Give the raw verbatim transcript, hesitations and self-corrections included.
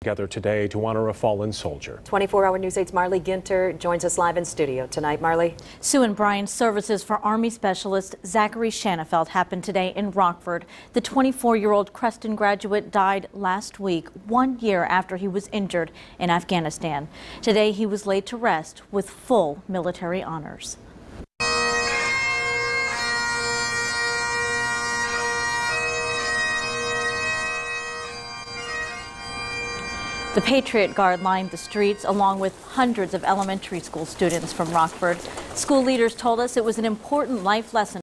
together today to honor a fallen soldier. twenty-four hour News eight's Marley Ginter joins us live in studio tonight. Marley. Sue and Brian's services for Army Specialist Zachary Shanafelt happened today in Rockford. The twenty-four-year-old Creston graduate died last week, one year after he was injured in Afghanistan. Today he was laid to rest with full military honors. The Patriot Guard lined the streets along with hundreds of elementary school students from Rockford. School leaders told us it was an important life lesson